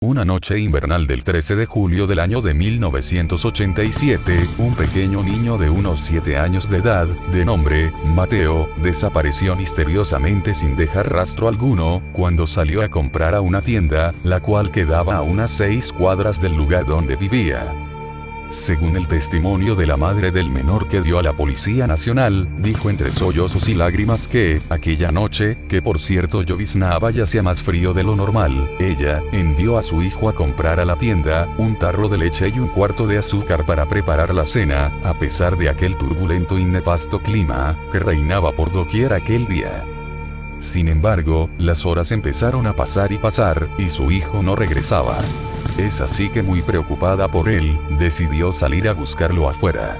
Una noche invernal del 13 de julio del año de 1987, un pequeño niño de unos 7 años de edad, de nombre Mateo, desapareció misteriosamente sin dejar rastro alguno, cuando salió a comprar a una tienda, la cual quedaba a unas 6 cuadras del lugar donde vivía. Según el testimonio de la madre del menor que dio a la Policía Nacional, dijo entre sollozos y lágrimas que, aquella noche, que por cierto lloviznaba y hacía más frío de lo normal, ella envió a su hijo a comprar a la tienda un tarro de leche y un cuarto de azúcar para preparar la cena, a pesar de aquel turbulento y nefasto clima que reinaba por doquier aquel día. Sin embargo, las horas empezaron a pasar, y su hijo no regresaba. Es así que, muy preocupada por él, decidió salir a buscarlo afuera.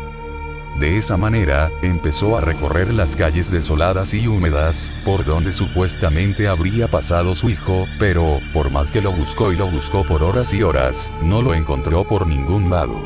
De esa manera, empezó a recorrer las calles desoladas y húmedas, por donde supuestamente habría pasado su hijo, pero, por más que lo buscó por horas y horas, no lo encontró por ningún lado.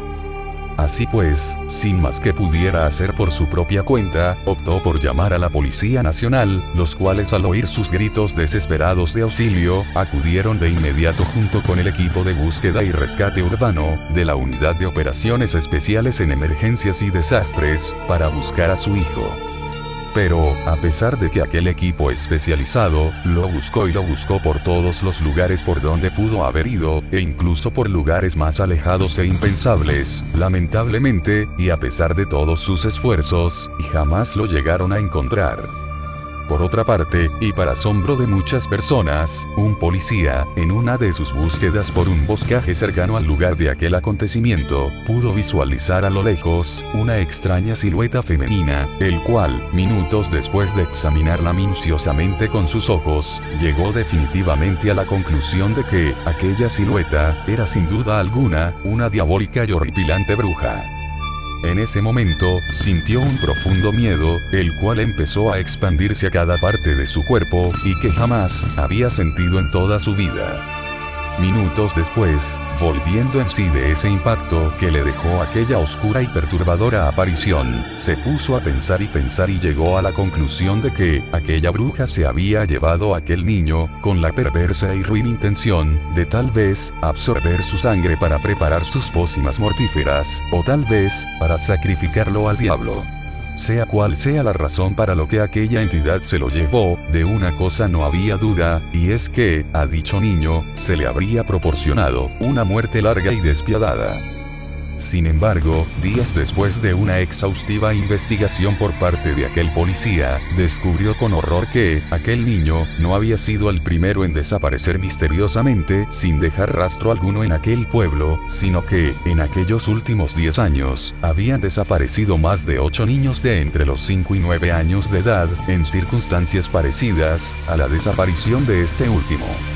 Así pues, sin más que pudiera hacer por su propia cuenta, optó por llamar a la Policía Nacional, los cuales al oír sus gritos desesperados de auxilio, acudieron de inmediato junto con el equipo de búsqueda y rescate urbano, de la Unidad de Operaciones Especiales en Emergencias y Desastres, para buscar a su hijo. Pero, a pesar de que aquel equipo especializado, lo buscó por todos los lugares por donde pudo haber ido, e incluso por lugares más alejados e impensables, lamentablemente, y a pesar de todos sus esfuerzos, jamás lo llegaron a encontrar. Por otra parte, y para asombro de muchas personas, un policía, en una de sus búsquedas por un boscaje cercano al lugar de aquel acontecimiento, pudo visualizar a lo lejos una extraña silueta femenina, el cual, minutos después de examinarla minuciosamente con sus ojos, llegó definitivamente a la conclusión de que aquella silueta era sin duda alguna una diabólica y horripilante bruja. En ese momento, sintió un profundo miedo, el cual empezó a expandirse a cada parte de su cuerpo, y que jamás había sentido en toda su vida. Minutos después, volviendo en sí de ese impacto que le dejó aquella oscura y perturbadora aparición, se puso a pensar y llegó a la conclusión de que aquella bruja se había llevado a aquel niño, con la perversa y ruin intención de tal vez absorber su sangre para preparar sus pócimas mortíferas, o tal vez para sacrificarlo al diablo. Sea cual sea la razón para lo que aquella entidad se lo llevó, de una cosa no había duda, y es que, a dicho niño, se le habría proporcionado una muerte larga y despiadada. Sin embargo, días después de una exhaustiva investigación por parte de aquel policía, descubrió con horror que aquel niño no había sido el primero en desaparecer misteriosamente, sin dejar rastro alguno en aquel pueblo, sino que, en aquellos últimos 10 años, habían desaparecido más de 8 niños de entre los 5 y 9 años de edad, en circunstancias parecidas a la desaparición de este último.